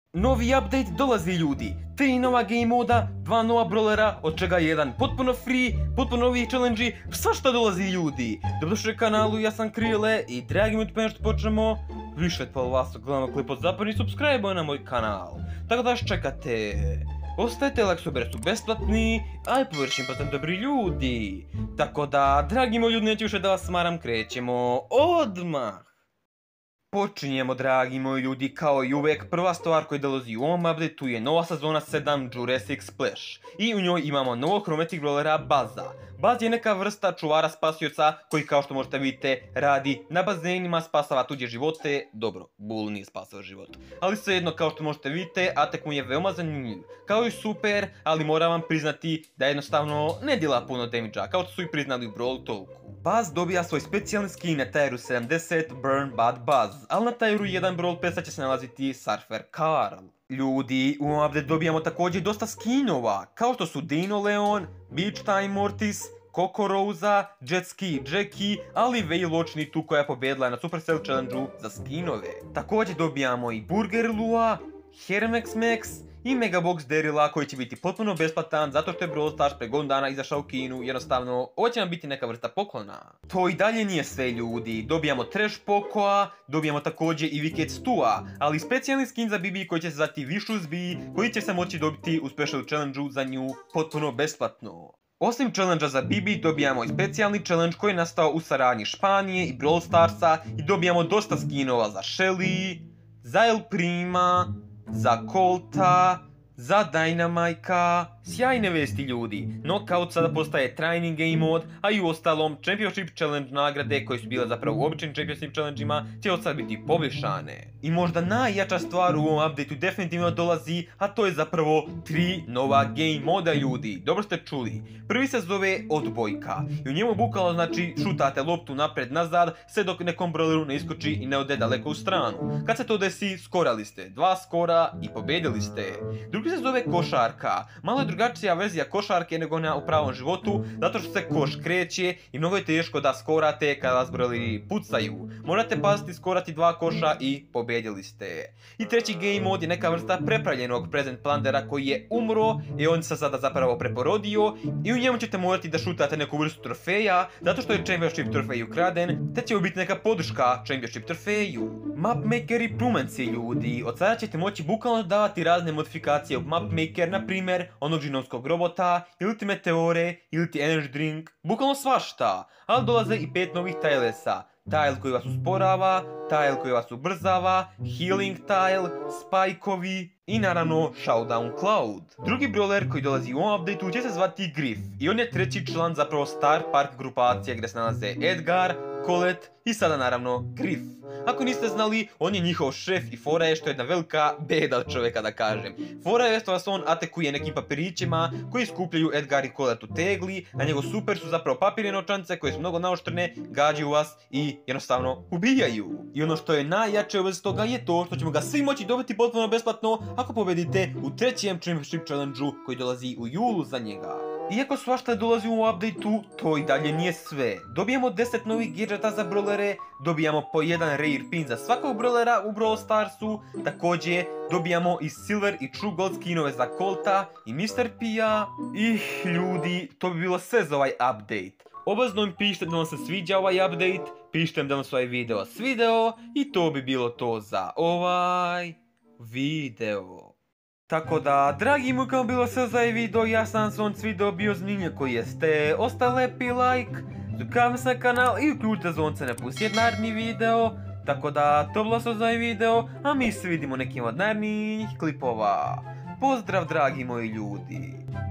Novi update dolazi ljudi, 3 nova game moda, 2 nova brawlera, od čega je jedan potpuno free, potpuno novi challenge-i, svašta dolazi ljudi. Dobrodošli kanalu, ja sam Krile i dragi mi prije što počnemo, više od pola vas gledamo klip od zapadni, subscribe na moj kanal. Tako da što čekate? Ostajte, like su besplatni, a i površim postati dobri ljudi. Tako da, dragi moji ljudi, neću više da vas smaram, krećemo odmah. Počinjemo, dragi moji ljudi, kao i uvijek. Prva stvar koja dolazi u ovom updateu je nova sezona 7 Jurassic Splash. I u njoj imamo novog chromatic brawlera Buzza. Buzz je neka vrsta čuvara spasioca koji, kao što možete vidite, radi na bazenima, spasava tuđe živote. Dobro, Bull nije spasao život. Ali svejedno, kao što možete vidite, atak mu je veoma zanimljiv. Kao i super, ali moram vam priznati da jednostavno ne djela puno damage-a, kao što su i priznali u Brawl Talku. Buzz dobija svoj specijalni skin na tijeru 70 Burn Bad Buzz, ali na tijeru 1 Brawl Passa će se nalaziti Surfer Carl. Ljudi, u ovom update dobijamo također dosta skinova, kao što su Dino Leon, Beach Time Mortis, Coco Rosa, Jet Ski Jackie, ali Veil očni tu koja je pobjedila na Supercell Challenge-u za skinove. Također dobijamo i Burger Lua, Hermex Max i Megabox Daryla koji će biti potpuno besplatan zato što je Brawl Stars pre godinu dana izašao u Kinu, jednostavno ovo će nam biti neka vrsta poklona. To i dalje nije sve ljudi, dobijamo Trash Pocoa, dobijamo također i Wicked Stua, ali specijalni skin za Bibi koji će se zvati Vicious Bee koji će se moći dobiti u Special Challenge-u za nju potpuno besplatno. Osim challenge-a za Bibi, dobijamo i specijalni challenge koji je nastao u saradnji Španije i Brawl Starsa i dobijamo dosta skinova za Shelly, za El Prima, za Colta, za Dynamajka. Sjajne vesti ljudi, Knockout sada postaje training game mod, a i u ostalom Championship Challenge nagrade koje su bile zapravo u običnim Championship Challenge-ima će od sad biti povišane. I možda najjača stvar u ovom updateu definitivno dolazi, a to je zapravo 3 nova game moda ljudi. Dobro ste čuli. Prvi se zove Odbojka i u njemu bukvalno znači šutate loptu napred nazad sve dok nekom brawleru ne iskoči i ne ode daleko u stranu. Kad se to desi, skorali ste, 2 skora i pobjedili ste. Drugi se zove Košarka, malo je drugačija verzija košarke nego ona u pravom životu, zato što se koš kreće i mnogo je teško da skorate kada vas brawleri pucaju. Morate paziti skorati 2 koša i pobjedili ste. I treći game mod je neka vrsta prepravljenog present plantera koji je umro i on se sada zapravo preporodio i u njemu ćete morati da šutate neku vrstu trofeja zato što je Championship trofej ukraden, te će biti neka podrška Championship trofeju. Mapmaker i Plumenci ljudi, od sada ćete moći bukvalno davati razne modifikacije u Mapmaker, na primjer onog džinovskog robota, ili ti meteore, ili ti energy drink, bukvalno svašta, ali dolaze i 5 novih tilesa. Tile koji vas usporava, tile koji vas ubrzava, healing tile, spajkovi i naravno Showdown Cloud. Drugi brawler koji dolazi u ovom updateu će se zvati Griff i on je treći član zapravo Star Park grupacije gdje se nalaze Edgar, Colette i sada naravno Griff. Ako niste znali, on je njihov šef i fora je što je jedna velika beda od čovjeka da kažem. Fora je što vas on atekuje nekim papirićima koji skupljaju Edgar i Colette u tegli, a njegov super su zapravo papirne novčanice koje su mnogo naoštrene, gađaju vas i jednostavno ubijaju. I ono što je najjače u vezi toga je to što ćemo ga svi moći dobiti potpuno besplatno ako pobedite u trećem Championship Challenge-u koji dolazi u julu za njega. Iako svašta dolazi u updateu, to i dalje nije sve. Dobijamo 10 novih gadgeta za brawlere, dobijamo po jedan rare pin za svakog brawlera u Brawl Starsu, također dobijamo i Silver i True Gold skinove za Colta i Mr. P-a. I ljudi, to bi bilo sve za ovaj update. Obavezno mi pišite da vam se sviđa ovaj update, pišite da vam se ovaj video svideo i to bi bilo to za ovaj video. Tako da, dragi moji, kao bilo sve za ovaj video, ja sam se on video bio zanimljiv koji jeste. Ostaje lepi like, zukavim se na kanal i uključite zvonce na pusjet naredni video. Tako da, to bilo sve za ovaj video, a mi se vidimo nekim od narednih klipova. Pozdrav dragi moji ljudi.